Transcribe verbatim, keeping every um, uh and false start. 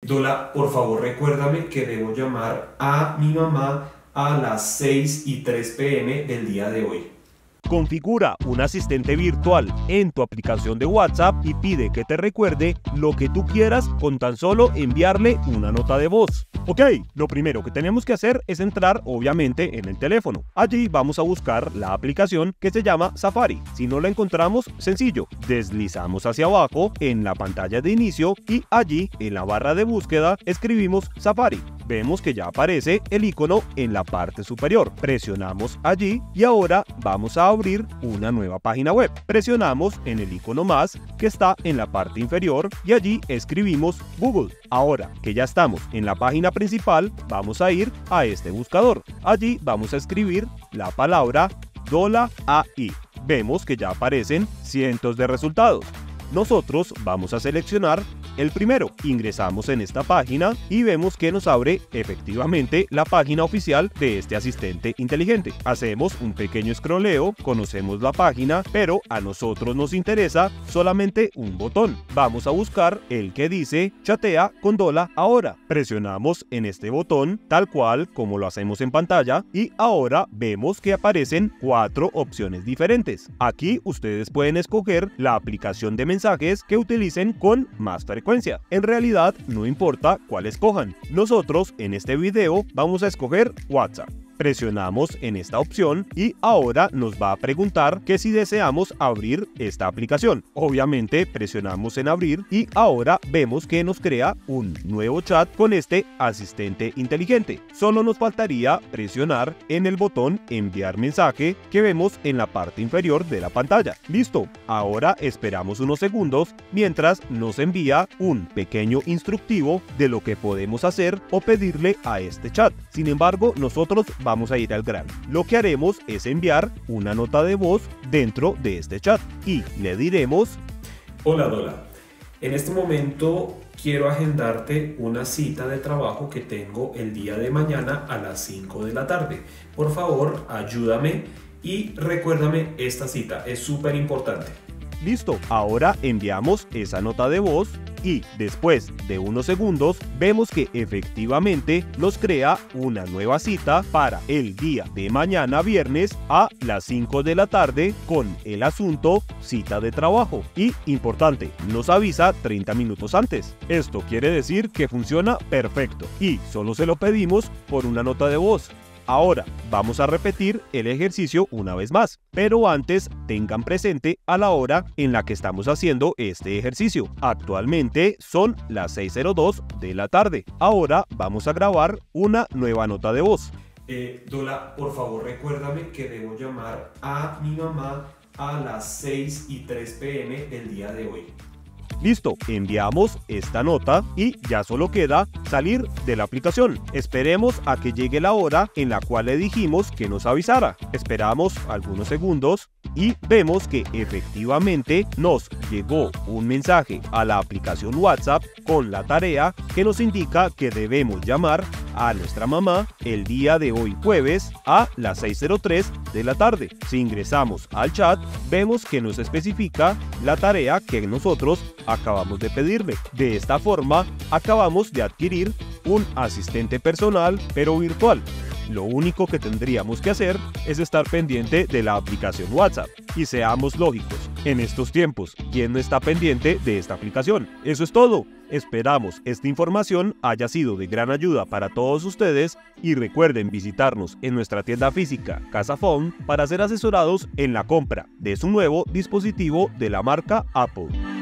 Dola, por favor recuérdame que debo llamar a mi mamá a las seis y tres p m del día de hoy. Configura un asistente virtual en tu aplicación de WhatsApp y pide que te recuerde lo que tú quieras con tan solo enviarle una nota de voz. Ok, lo primero que tenemos que hacer es entrar obviamente en el teléfono. Allí vamos a buscar la aplicación que se llama Safari. Si no la encontramos, sencillo, deslizamos hacia abajo en la pantalla de inicio y allí en la barra de búsqueda escribimos Safari. Vemos que ya aparece el icono en la parte superior. Presionamos allí y ahora vamos a abrir una nueva página web. Presionamos en el icono más que está en la parte inferior y allí escribimos Google. Ahora que ya estamos en la página principal, vamos a ir a este buscador. Allí vamos a escribir la palabra Dola A I. Vemos que ya aparecen cientos de resultados. Nosotros vamos a seleccionar el primero. Ingresamos en esta página y vemos que nos abre efectivamente la página oficial de este asistente inteligente. Hacemos un pequeño scrolleo, conocemos la página, pero a nosotros nos interesa solamente un botón. Vamos a buscar el que dice Chatea con Dola ahora. Presionamos en este botón tal cual como lo hacemos en pantalla y ahora vemos que aparecen cuatro opciones diferentes. Aquí ustedes pueden escoger la aplicación de mensajes que utilicen con más frecuencia. En realidad no importa cuál escojan. Nosotros en este video vamos a escoger WhatsApp. Presionamos en esta opción y ahora nos va a preguntar que si deseamos abrir esta aplicación. Obviamente presionamos en abrir y ahora vemos que nos crea un nuevo chat con este asistente inteligente. Solo nos faltaría presionar en el botón enviar mensaje que vemos en la parte inferior de la pantalla. Listo, ahora esperamos unos segundos mientras nos envía un pequeño instructivo de lo que podemos hacer o pedirle a este chat. Sin embargo, nosotros vamos vamos a ir al grano. Lo que haremos es enviar una nota de voz dentro de este chat y le diremos: Hola Dola, en este momento quiero agendarte una cita de trabajo que tengo el día de mañana a las cinco de la tarde. Por favor, ayúdame y recuérdame esta cita, es súper importante. Listo, ahora enviamos esa nota de voz y después de unos segundos vemos que efectivamente nos crea una nueva cita para el día de mañana viernes a las cinco de la tarde con el asunto cita de trabajo. Y importante, nos avisa treinta minutos antes. Esto quiere decir que funciona perfecto y solo se lo pedimos por una nota de voz. Ahora vamos a repetir el ejercicio una vez más, pero antes tengan presente a la hora en la que estamos haciendo este ejercicio. Actualmente son las seis cero dos de la tarde. Ahora vamos a grabar una nueva nota de voz. Eh, Dola, por favor recuérdame que debo llamar a mi mamá a las seis y tres p m del día de hoy. Listo, enviamos esta nota y ya solo queda salir de la aplicación. Esperemos a que llegue la hora en la cual le dijimos que nos avisara. Esperamos algunos segundos y vemos que efectivamente nos llegó un mensaje a la aplicación WhatsApp con la tarea que nos indica que debemos llamar a nuestra mamá el día de hoy jueves a las seis cero tres de la tarde. Si ingresamos al chat, vemos que nos especifica la tarea que nosotros acabamos de pedirle. De esta forma, acabamos de adquirir un asistente personal, pero virtual. Lo único que tendríamos que hacer es estar pendiente de la aplicación WhatsApp. Y seamos lógicos, en estos tiempos, ¿quién no está pendiente de esta aplicación? Eso es todo. Esperamos esta información haya sido de gran ayuda para todos ustedes y recuerden visitarnos en nuestra tienda física Casaphone para ser asesorados en la compra de su nuevo dispositivo de la marca Apple.